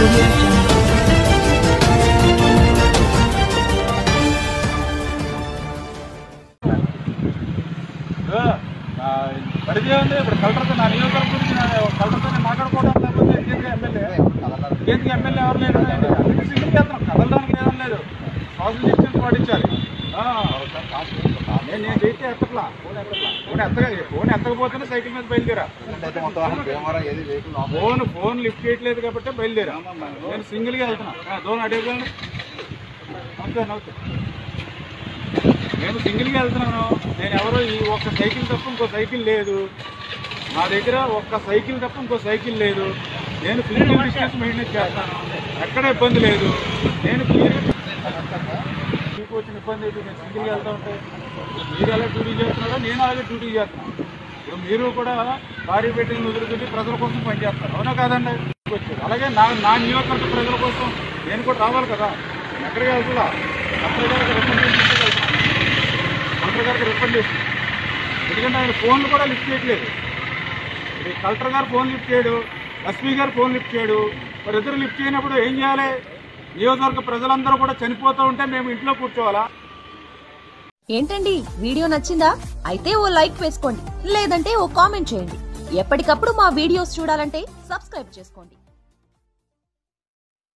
Audio Jungle. పరిచయం ఇప్పుడు కలెక్టర్తో నా నియోజకవర్గం గురించి కలెక్టర్తో మాట్లాడుకోవడం లేకపోతే కేంద్ర ఎమ్మెల్యే ఎవరు లేరు సింగిల్ చేస్తాం కదలడానికి ఏమీ లేదు సోషల్ డిస్టెన్స్ పాటించాలి. నేను చేస్తే ఎత్తట్లా ఫోన్ ఎత్తకపోతేనే సైకిల్ మీద బయలుదేరా ఫోన్ లిఫ్ట్ చేయట్లేదు కాబట్టి బయలుదేరా. నేను సింగిల్గా వెళ్తున్నా దూరం అడిగండి నవ్వుతా నేను సింగిల్గా వెళ్తున్నాను. నేను ఎవరో ఈ ఒక్క సైకిల్ తప్ప ఇంకో సైకిల్ లేదు నా దగ్గర, ఒక్క సైకిల్ తప్ప ఇంకో సైకిల్ లేదు. నేను ఫిజికల్ డిస్టెన్స్ మెయింటైన్ చేస్తాను, ఎక్కడ ఇబ్బంది లేదు. నేను క్లియర్గా మీకు వచ్చిన ఇబ్బంది అయితే నేను సింగిల్గా వెళ్తూ ఉంటే మీరు ఎలా డ్యూటీ చేస్తున్నారో నేను అలాగే డ్యూటీ చేస్తున్నాను. ఇప్పుడు మీరు కూడా భారీ పెట్టిన వదులుకుంటే ప్రజల కోసం పనిచేస్తారు, అవునా కాదండి? వచ్చారు అలాగే నా నియోజకవర్గ ప్రజల కోసం నేను కూడా రావాలి కదా. నేను ఎక్కడికి వెళ్తున్నా కలెక్టర్ గారికి రికమెండేషన్ వెళ్తున్నాను, కలెక్టర్ గారికి రికమెండేషన్. ఎందుకంటే ఆయన ఫోన్లు కూడా లిఫ్ట్ చేయట్లేదు. కలెక్టర్ గారు ఫోన్ లిఫ్ట్ చేయడు, ఎస్పీ గారు ఫోన్ లిఫ్ట్ చేయడు. మరి ఇద్దరు లిఫ్ట్ చేయనప్పుడు ఏం చేయాలి? నియోజకవర్గ ప్రజలందరూ కూడా చనిపోతూ ఉంటే మేము ఇంట్లో కూర్చోవాలా? ఏంటండి వీడియో నచ్చిందా? అయితే ఓ లైక్ వేసుకోండి, లేదంటే ఓ కామెంట్ చేయండి. ఎప్పటికప్పుడు మా వీడియోస్ చూడాలంటే సబ్స్క్రైబ్ చేసుకోండి.